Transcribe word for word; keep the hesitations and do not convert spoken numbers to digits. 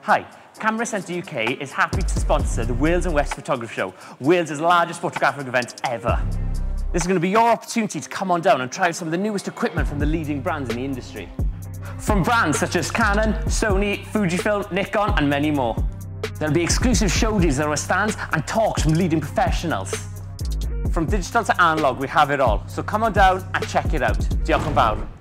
Hi, Camera Centre U K is happy to sponsor the Wales and West Photography Show, Wales' largest photographic event ever. This is going to be your opportunity to come on down and try some of the newest equipment from the leading brands in the industry. From brands such as Canon, Sony, Fujifilm, Nikon and many more. There'll be exclusive show deals at our stands and talks from leading professionals. From digital to analog, we have it all. So come on down and check it out. Diolch yn fawr.